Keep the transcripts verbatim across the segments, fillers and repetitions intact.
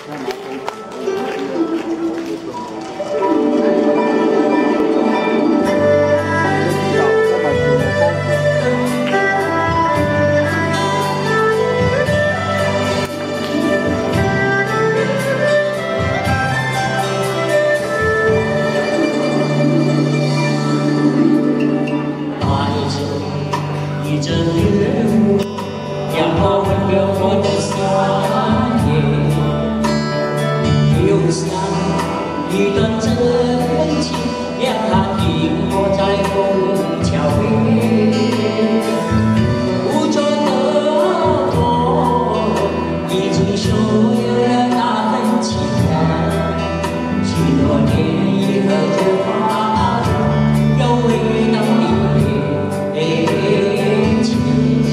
一段真情，让它停泊在枫桥边。无着的我，已经收有了那份情感。许多年以后就发现，有味道的爱情。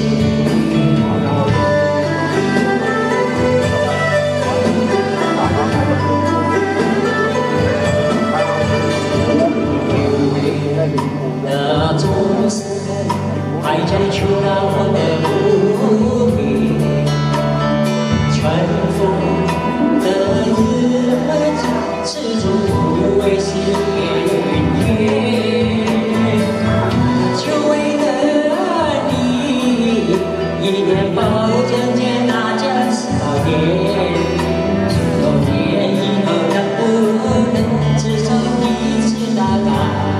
那种思还在触到我的无名，春风的日子始终不为心愿，就为了你，一面包着件那件小店，多年以后能不能至少彼此大概？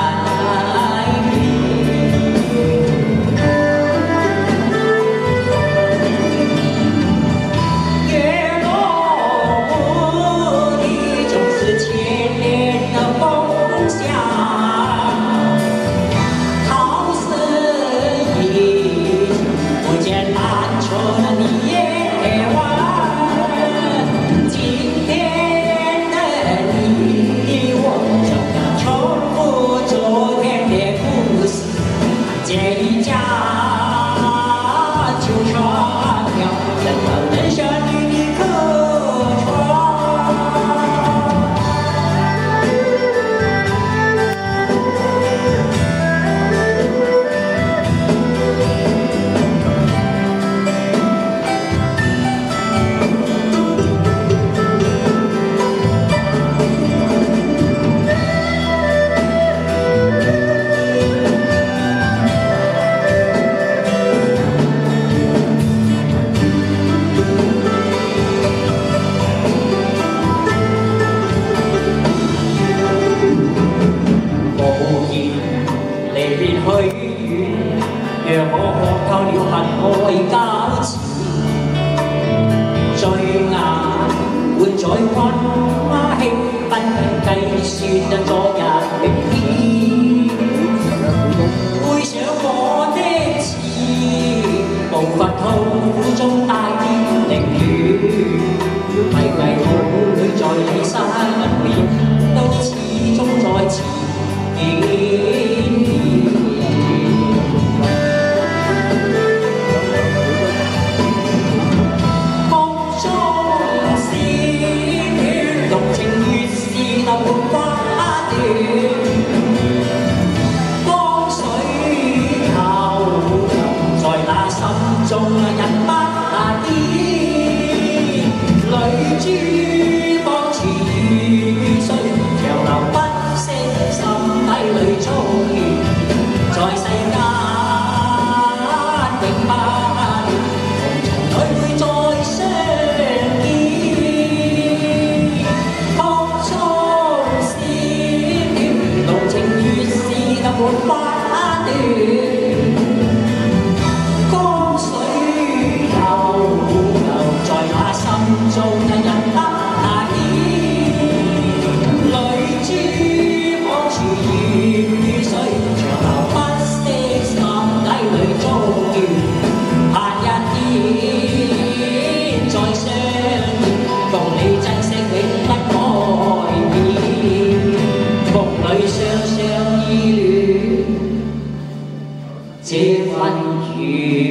讓我學透了恨愛交纏，醉眼換在溫馨，不能計算昨日明天。背上我的刺，無法痛苦中帶點寧願，迷迷糊裏在你身邊，都始終在纏綿。 中人不下啲，淚珠當似雨水，長流不息，心底裏遭遇，在世間永不變，紅塵裏會再相見。曲終閃斷，濃情越是得沒法斷。 中人人不下啲，淚珠仿似雨水，長流不息，心底裏遭遇，盼一天再相見，共你珍惜永不改變，夢裏雙雙依戀，這份緣。